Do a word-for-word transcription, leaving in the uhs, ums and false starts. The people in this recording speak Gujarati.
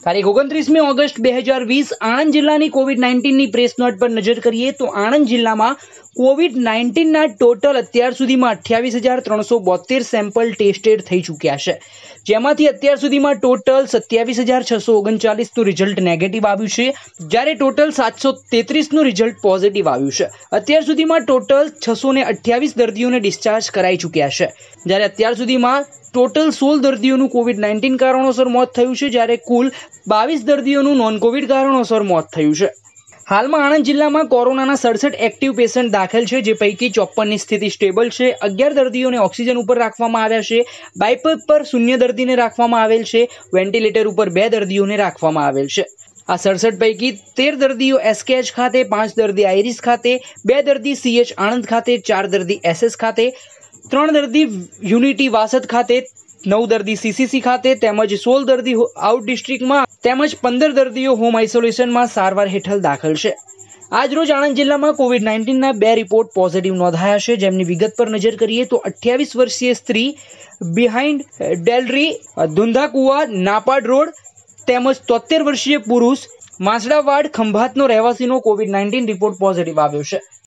તારીખ ઓગણત્રીસમી ઓગસ્ટ બે હજાર વીસ આણંદ જિલ્લાની કોવિડ નાઇન્ટીનની પ્રેસ નોટ પર નજર કરીએ તો આણંદ જિલ્લામાં કોવિડ નાઇન્ટીનના ટોટલ અત્યાર સુધીમાં અઠ્યાવીસ હજાર ત્રણસો બોતેર સેમ્પલ ટેસ્ટેડ થઈ ચૂક્યા છે, જેમાંથી અત્યાર સુધીમાં ટોટલ સત્યાવીસ હજાર છસો ઓગણચાલીસનું રિઝલ્ટ નેગેટિવ આવ્યું છે, જ્યારે ટોટલ સાતસો તેત્રીસનું રિઝલ્ટ પોઝિટિવ આવ્યું છે। અત્યાર સુધીમાં ટોટલ છસો ને અઠ્યાવીસ દર્દીઓને ડિસ્ચાર્જ કરાઈ ચૂક્યા છે, જ્યારે અત્યાર સુધીમાં ટોટલ સોળ દર્દીઓનું કોવિડ નાઇન્ટીન કારણોસર મોત થયું છે, જ્યારે કુલ બાવીસ દર્દીઓનું નોન કોવિડ કારણોસર મોત થયું છે। હાલમાં આણંદ જિલ્લામાં કોરોનાના સડસઠ એક્ટિવ પેશન્ટ દાખલ છે, જે પૈકી ચોપ્પનની સ્થિતિ સ્ટેબલ છે, અગિયાર દર્દીઓને ઓક્સિજન ઉપર રાખવામાં આવ્યા છે, બાયપેપ પર શૂન્ય દર્દીને રાખવામાં આવેલ છે, વેન્ટિલેટર ઉપર બે દર્દીઓને રાખવામાં આવેલ છે। આ સડસઠ પૈકી તેર દર્દીઓ એસકેએચ ખાતે, પાંચ દર્દી આઈરિસ ખાતે, બે દર્દી સીએચ આણંદ ખાતે, ચાર દર્દી એસએસ ખાતે, ત્રણ દર્દી યુનિટી વાસદ ખાતે, નવ દર્દી સીસીસી ખાતે તેમજ સોળ દર્દી આઉટ ડિસ્ટ્રિક્ટમાં તેમજ પંદર દર્દીઓ હોમ આઇસોલેશનમાં સારવાર હેઠળ દાખલ છે। આજરોજ આણંદ જિલ્લામાં કોવિડ નાઇન્ટીનના બે રિપોર્ટ પોઝિટિવ નોંધાયા છે, જેમની વિગત પર નજર કરીએ તો અઠ્યાવીસ વર્ષીય સ્ત્રી બિહાઇન્ડ ડેલરી ધુંધાકુવા નાપાડ રોડ તેમજ તોતેર વર્ષીય પુરુષ માસડાવાડ ખંભાતનો રહેવાસીનો કોવિડ નાઇન્ટીન રિપોર્ટ પોઝિટિવ આવ્યો છે।